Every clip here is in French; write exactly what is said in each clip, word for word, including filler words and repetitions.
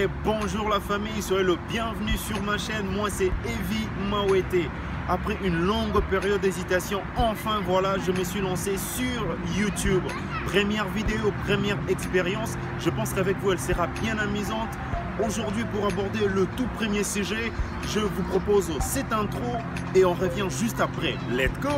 Et bonjour la famille, soyez le bienvenu sur ma chaîne. Moi c'est Heavy Mawete. Après une longue période d'hésitation, enfin voilà, je me suis lancé sur YouTube. Première vidéo, première expérience. Je pense qu'avec vous elle sera bien amusante. Aujourd'hui, pour aborder le tout premier sujet, je vous propose cette intro et on revient juste après. Let's go!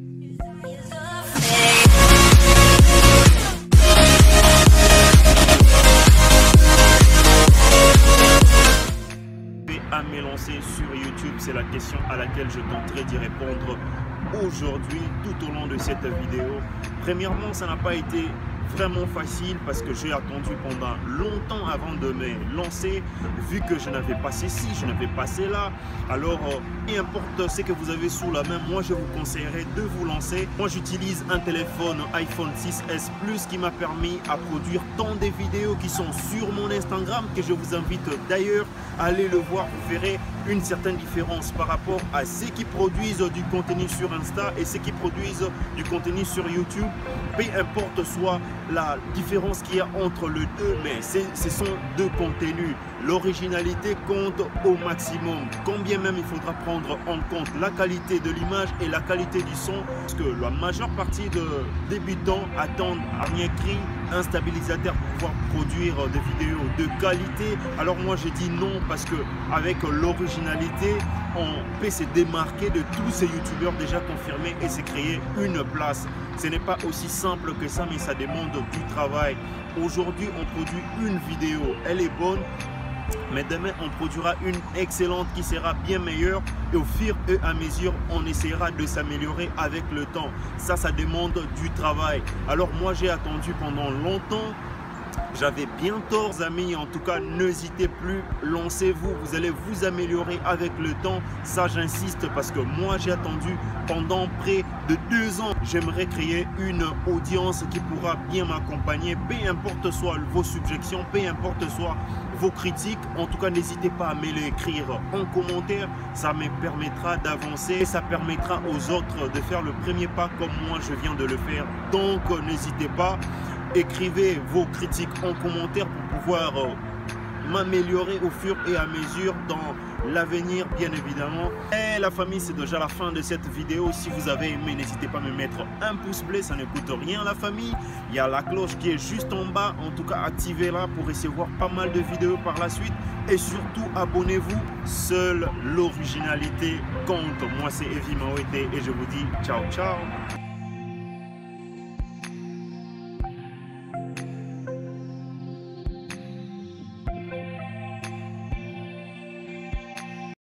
À me lancer sur YouTube, c'est la question à laquelle je tenterai d'y répondre aujourd'hui tout au long de cette vidéo. Premièrement, ça n'a pas été vraiment facile parce que j'ai attendu pendant longtemps avant de me lancer, vu que je n'avais pas ceci, je n'avais pas cela. Alors euh, peu importe ce que vous avez sous la main, moi je vous conseillerais de vous lancer. Moi j'utilise un téléphone iPhone six S Plus qui m'a permis à produire tant de vidéos qui sont sur mon Instagram, que je vous invite d'ailleurs à aller le voir. Vous verrez une certaine différence par rapport à ceux qui produisent du contenu sur Insta et ceux qui produisent du contenu sur YouTube. Peu importe soit la différence qu'il y a entre les deux, mais ce sont deux contenus. L'originalité compte au maximum. Combien même il faudra prendre en compte la qualité de l'image et la qualité du son, parce que la majeure partie de débutants attendent à rien écrit un stabilisateur pour pouvoir produire des vidéos de qualité. Alors moi je dis non, parce que avec l'originalité on peut se démarquer de tous ces youtubeurs déjà confirmés et se créer une place. Ce n'est pas aussi simple que ça, mais ça demande du travail. Aujourd'hui on produit une vidéo, elle est bonne, mais demain on produira une excellente qui sera bien meilleure, et au fur et à mesure on essaiera de s'améliorer avec le temps. Ça, ça demande du travail. Alors moi j'ai attendu pendant longtemps. J'avais bien tort, amis. En tout cas, n'hésitez plus, lancez-vous, vous allez vous améliorer avec le temps. Ça, j'insiste, parce que moi, j'ai attendu pendant près de deux ans. J'aimerais créer une audience qui pourra bien m'accompagner, peu importe soit vos subjections, peu importe soit vos critiques. En tout cas, n'hésitez pas à me l'écrire en commentaire. Ça me permettra d'avancer et ça permettra aux autres de faire le premier pas comme moi, je viens de le faire. Donc, n'hésitez pas. Écrivez vos critiques en commentaire pour pouvoir euh, m'améliorer au fur et à mesure dans l'avenir, bien évidemment. Et la famille, c'est déjà la fin de cette vidéo. Si vous avez aimé, n'hésitez pas à me mettre un pouce bleu, ça ne coûte rien la famille. Il y a la cloche qui est juste en bas, en tout cas activez-la pour recevoir pas mal de vidéos par la suite. Et surtout, abonnez-vous, seule l'originalité compte. Moi c'est Heavy Mawete et je vous dis ciao ciao.